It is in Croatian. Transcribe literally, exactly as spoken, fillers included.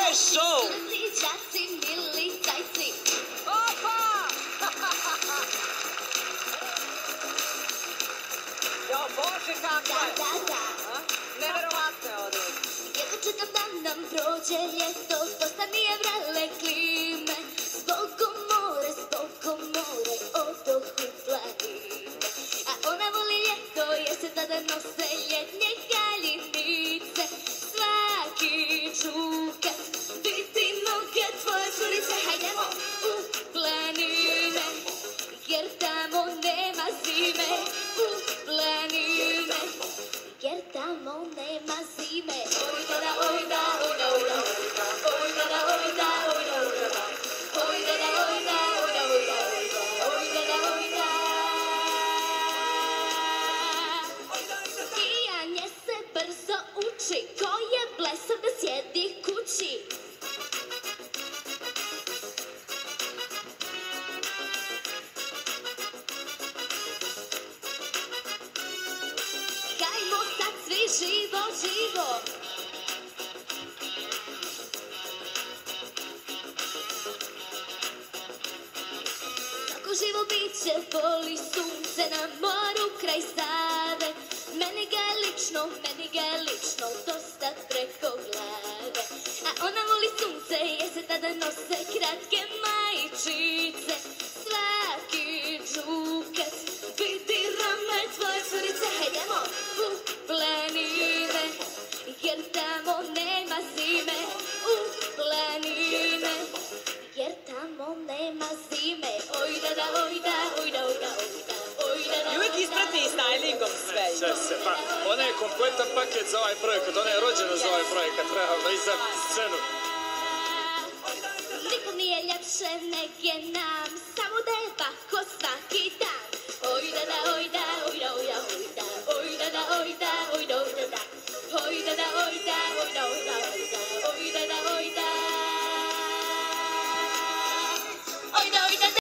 je show! Đaci, mili zajci. Opa! Jo, Bože, kako Da, je! da, da. Neverovatno je ovo. Jedno čekam da nam prođe ljeto, dosta mi je vrele klime. Zbogom more, zbogom more, odoh u planine. A ona voli ljeto jer se tada nose ljetnje haljinice. Svaki čukat vidi noge tvoje curice. Hajdemo u planine, jer tamo nema zime. U planine, jer tamo nema zime. Oj da da, oj da, oj da, oj da, oj da da, oj da, oj da, oj da, oj da da, oj da, oj da, oj da, oj da da, oj da. Skijanje se brzo uči, ko je blesav da sjedi kući. Hajmo sad svi živo, živo. Kako živo biće voli sunce na moru kraj Save. Meni ga je lično, meni ga je lično dosta preko glave. A ona voli sunce jer se tada nose kratke majičice. Svaki džukac vidi rame tvoje curice. Hajdemo u planine, jer tamo nema zime. U planine, jer tamo nema zime. Oj da da, oj da, oj da, oj da, oj da, oj da da. I uvijek isprati s stylingom sve. Sve se, pa ona je kompletan paket za ovaj projekat, ona je rođena za ovaj projekat, realno, i za scenu. Nikom nije ljepše neg je nama.